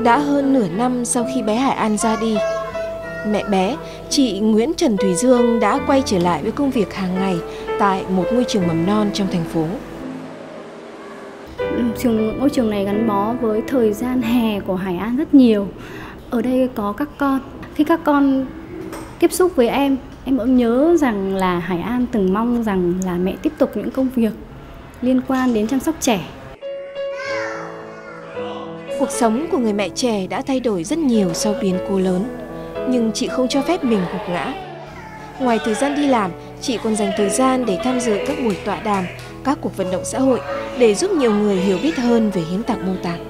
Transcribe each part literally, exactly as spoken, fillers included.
Đã hơn nửa năm sau khi bé Hải An ra đi, mẹ bé, chị Nguyễn Trần Thùy Dương đã quay trở lại với công việc hàng ngày tại một ngôi trường mầm non trong thành phố. Trường ngôi trường này gắn bó với thời gian hè của Hải An rất nhiều. Ở đây có các con. Khi các con tiếp xúc với em, em vẫn nhớ rằng là Hải An từng mong rằng là mẹ tiếp tục những công việc liên quan đến chăm sóc trẻ. Cuộc sống của người mẹ trẻ đã thay đổi rất nhiều sau biến cố lớn, nhưng chị không cho phép mình gục ngã. Ngoài thời gian đi làm, chị còn dành thời gian để tham dự các buổi tọa đàm, các cuộc vận động xã hội để giúp nhiều người hiểu biết hơn về hiến tặng mô tạng.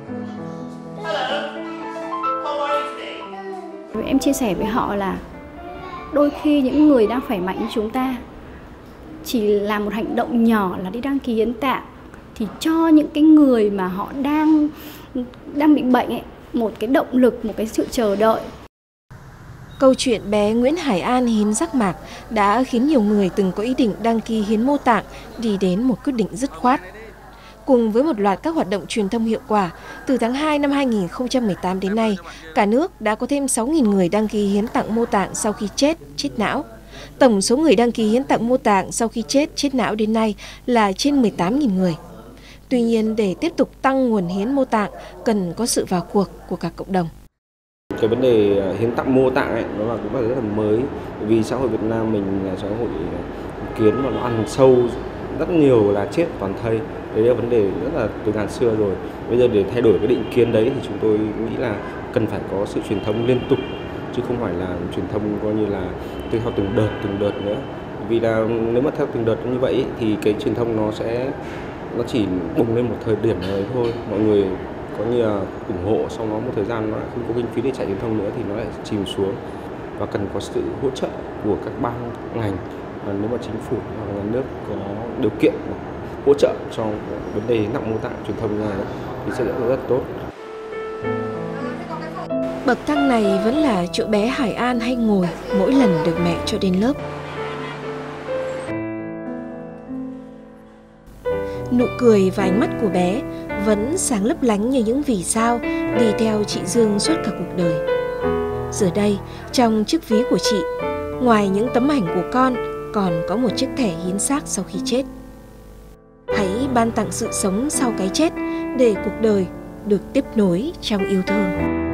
Em chia sẻ với họ là đôi khi những người đang khỏe mạnh như chúng ta chỉ làm một hành động nhỏ là đi đăng ký hiến tạng, thì cho những cái người mà họ đang đang bị bệnh ấy, một cái động lực, một cái sự chờ đợi. Câu chuyện bé Nguyễn Hải An hiến giác mạc đã khiến nhiều người từng có ý định đăng ký hiến mô tạng đi đến một quyết định dứt khoát. Cùng với một loạt các hoạt động truyền thông hiệu quả, từ tháng hai năm hai nghìn không trăm mười tám đến nay, cả nước đã có thêm sáu nghìn người đăng ký hiến tặng mô tạng sau khi chết, chết não. Tổng số người đăng ký hiến tặng mô tạng sau khi chết, chết não đến nay là trên mười tám nghìn người. Tuy nhiên, để tiếp tục tăng nguồn hiến mô tạng, cần có sự vào cuộc của cả cộng đồng. Cái vấn đề hiến tặng mô tạng ấy, nó là cũng là rất là mới, vì xã hội Việt Nam mình là xã hội kiến mà nó ăn sâu rất nhiều là chết toàn thây. Đấy là vấn đề rất là từ ngàn xưa rồi. Bây giờ để thay đổi cái định kiến đấy thì chúng tôi nghĩ là cần phải có sự truyền thông liên tục, chứ không phải là truyền thông coi như là theo từng đợt từng đợt nữa. Vì là nếu mà theo từng đợt như vậy thì cái truyền thông nó sẽ nó chỉ bùng lên một thời điểm nào đấy thôi. Mọi người có như là ủng hộ, sau đó một thời gian nó lại không có kinh phí để chạy truyền thông nữa thì nó lại chìm xuống, và cần có sự hỗ trợ của các ban ngành. Và nếu mà chính phủ hoặc nhà nước có điều kiện hỗ trợ cho vấn đề hiến tặng mô tạng truyền thông này thì sẽ rất rất tốt. Bậc thang này vẫn là chỗ bé Hải An hay ngồi mỗi lần được mẹ cho đến lớp. Nụ cười và ánh mắt của bé vẫn sáng lấp lánh như những vì sao đi theo chị Dương suốt cả cuộc đời. Giờ đây, trong chiếc ví của chị, ngoài những tấm ảnh của con, còn có một chiếc thẻ hiến xác sau khi chết. Hãy ban tặng sự sống sau cái chết để cuộc đời được tiếp nối trong yêu thương.